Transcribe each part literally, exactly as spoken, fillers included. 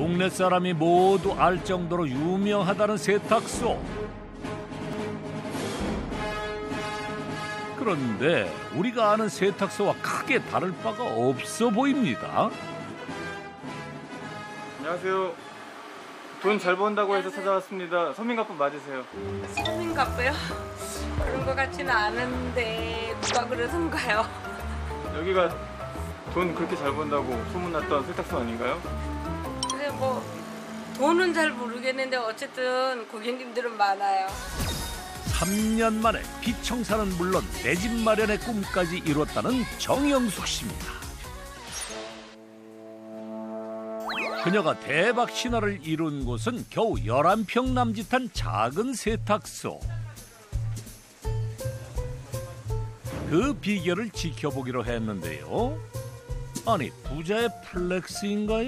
동네 사람이 모두 알 정도로 유명하다는 세탁소. 그런데 우리가 아는 세탁소와 크게 다를 바가 없어 보입니다. 안녕하세요. 돈 잘 번다고 해서 찾아왔습니다. 서민가쁜 맞으세요? 서민가쁘요? 그런 것 같지는 않은데 누가 그러던가요? 여기가 돈 그렇게 잘 번다고 소문났던 세탁소 아닌가요? 근데 뭐 돈은 잘 모르겠는데 어쨌든 고객님들은 많아요. 삼 년 만에 비청사는 물론 내 집 마련의 꿈까지 이뤘다는 정영숙 씨입니다. 그녀가 대박 신화를 이룬 곳은 겨우 열한 평 남짓한 작은 세탁소. 그 비결을 지켜보기로 했는데요. 아니, 부자의 플렉스인가요?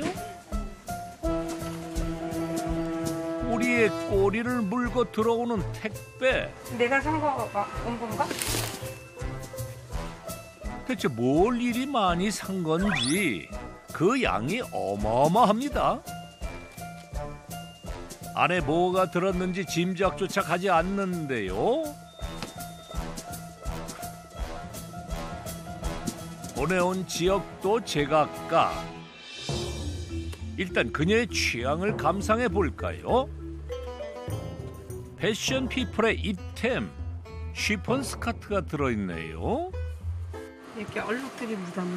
꼬리에 꼬리를 물고 들어오는 택배. 내가 산 거가 온 건가? 대체 뭘 이리 많이 산 건지 그 양이 어마어마합니다. 안에 뭐가 들었는지 짐작조차 가지 않는데요. 보내온 지역도 제각각. 일단 그녀의 취향을 감상해 볼까요? 패션 피플의 이템, 쉬폰 스커트가 들어있네요. 이렇게 얼룩들이 묻었네.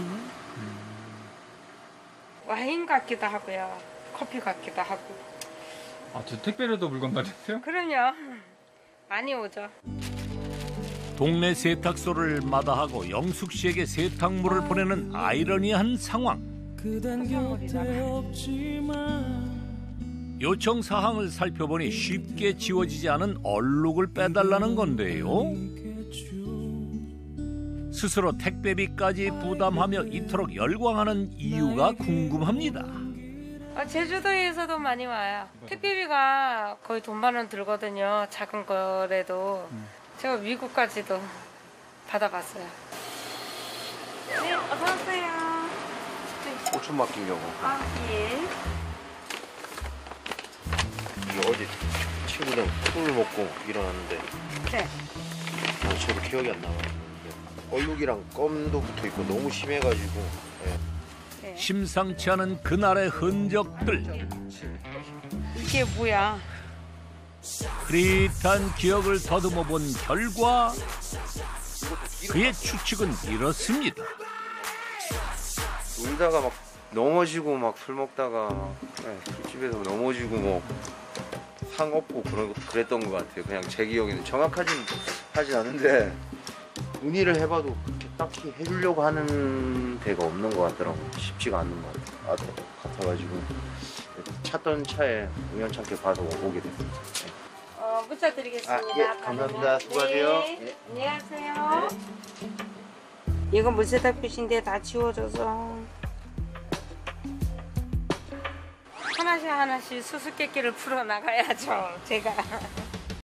와인 같기도 하고요. 커피 같기도 하고. 아, 저 택배로도 물건 받으세요? 그럼요. 많이 오죠. 동네 세탁소를 마다하고 영숙 씨에게 세탁물을 보내는 아이러니한 상황. 요청 사항을 살펴보니 쉽게 지워지지 않은 얼룩을 빼달라는 건데요. 스스로 택배비까지 부담하며 이토록 열광하는 이유가 궁금합니다. 아, 제주도에서도 많이 와요. 택배비가 거의 돈 만 원 들거든요. 작은 거라도. 음. 제가 미국까지도 받아봤어요. 네, 어서 오세요. 오천 맡기려고. 아, 예. 이게 어제 친구랑 술을 먹고 일어났는데 네. 아, 저도 기억이 안 나요. 얼룩이랑 껌도 붙어있고 너무 심해가지고. 네. 네. 심상치 않은 그날의 흔적들. 이게 뭐야? 흐릿한 기억을 더듬어 본 결과 그의 추측은 이렇습니다. 울다가 막 넘어지고 막 술 먹다가 막 네, 술집에서 넘어지고 뭐 상 없고 그런 그랬던 것 같아요. 그냥 제 기억에는 정확하진 하진 않은데 문의를 해봐도 그렇게 딱히 해주려고 하는 데가 없는 것 같더라고요. 쉽지가 않는 것 같아요. 같아가지고 찾던 차에 우연찮게 봐서 오게 됐습니다. 네. 어, 문자 드리겠습니다. 아, 예, 감사합니다. 수고하세요. 네. 예. 안녕하세요. 네. 이건 물세탁빛인데 다 지워져서 하나씩 하나씩 수수께끼를 풀어나가야죠, 제가.